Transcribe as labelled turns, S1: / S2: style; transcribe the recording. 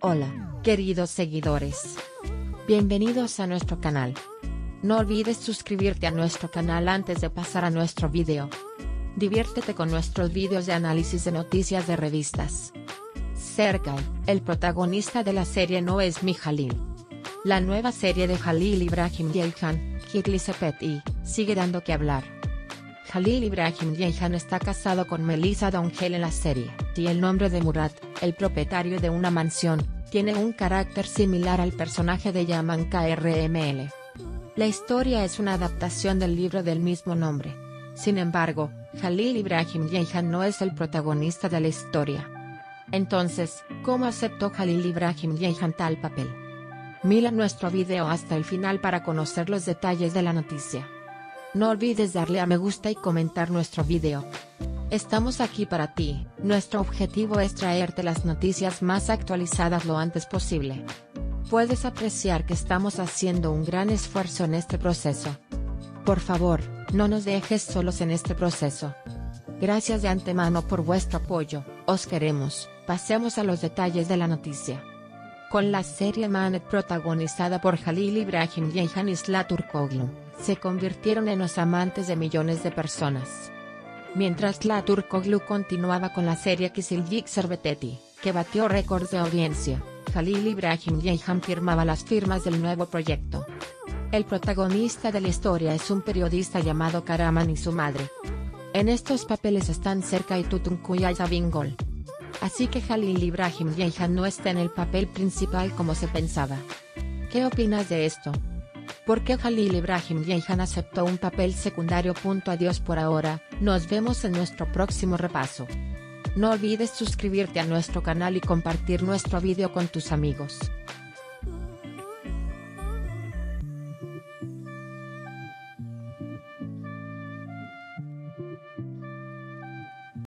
S1: Hola, queridos seguidores. Bienvenidos a nuestro canal. No olvides suscribirte a nuestro canal antes de pasar a nuestro video. Diviértete con nuestros videos de análisis de noticias de revistas. Sergey, el protagonista de la serie no es mi Jalil. La nueva serie de Jalil Ibrahim Ceyhan, Kitli Sepeti, sigue dando que hablar. Jalil Ibrahim Ceyhan está casado con Melissa Dongel en la serie, y el nombre de Murat, el propietario de una mansión, tiene un carácter similar al personaje de Yaman KRML. La historia es una adaptación del libro del mismo nombre. Sin embargo, Jalil Ibrahim Ceyhan no es el protagonista de la historia. Entonces, ¿cómo aceptó Jalil Ibrahim Ceyhan tal papel? Mira nuestro video hasta el final para conocer los detalles de la noticia. No olvides darle a me gusta y comentar nuestro video. Estamos aquí para ti, nuestro objetivo es traerte las noticias más actualizadas lo antes posible. Puedes apreciar que estamos haciendo un gran esfuerzo en este proceso. Por favor, no nos dejes solos en este proceso. Gracias de antemano por vuestro apoyo, os queremos. Pasemos a los detalles de la noticia. Con la serie Manet protagonizada por Jalil Ibrahim Ceyhan y Sıla Türkoğlu, se convirtieron en los amantes de millones de personas. Mientras Sıla Türkoğlu continuaba con la serie Kızılcık Şerbeti, que batió récords de audiencia, Jalil Ibrahim Ceyhan firmaba las firmas del nuevo proyecto. El protagonista de la historia es un periodista llamado Karaman y su madre. En estos papeles están Serkay Tutunkaya y Zabingol. Así que Jalil Ibrahim Ceyhan no está en el papel principal como se pensaba. ¿Qué opinas de esto? ¿Por qué Jalil Ibrahim Ceyhan aceptó un papel secundario? Adiós por ahora, nos vemos en nuestro próximo repaso. No olvides suscribirte a nuestro canal y compartir nuestro video con tus amigos.